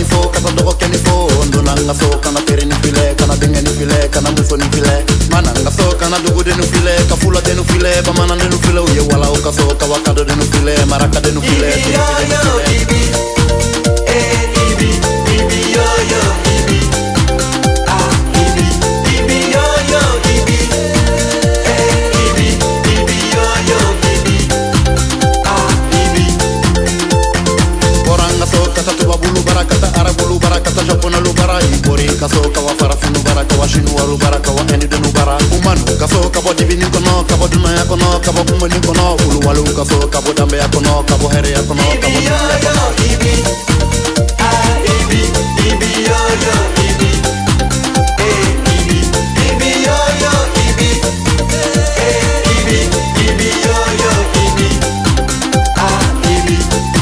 ni fo kata dogo ke ni fo ndo nanga so kana tere ni file kana denga ni file kana muso ni file mana nga so kana dugu de ni file ka fula de ni file ba mana de ni file uye wala o ka so ka wakado de ni file maraka de ni file kaso kawa farafinu bara kawa shinuwaru bara kawa enidenu bara umanu kaso kabo dibini kono kabo dunaya kono kabo kumani kono uluwalu kaso kabo dambe ya kono kabo here ya kono kabo dunya kono ibi ibi ibi yo yo ibi ibi ibi yo yo ibi ibi ibi yo yo ibi ibi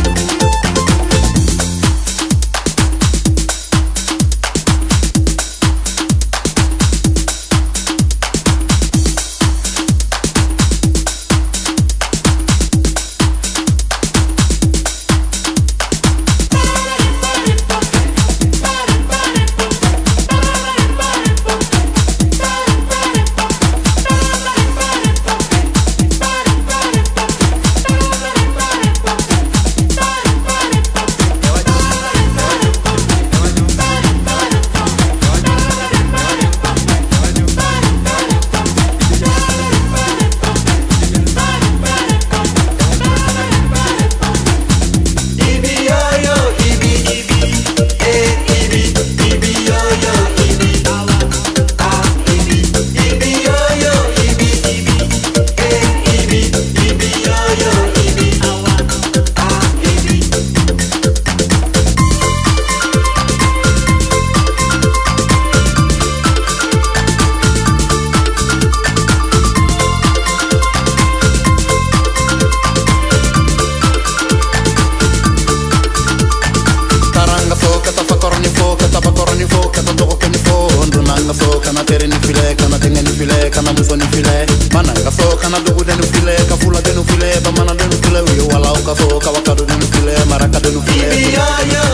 kana tere ni file kana denga ni file kana muso ni file mana nga so kana dugu de ni file ka fula de ni file ba mana de ni file uye wala o ka so ka wakado de ni file maraka de ni file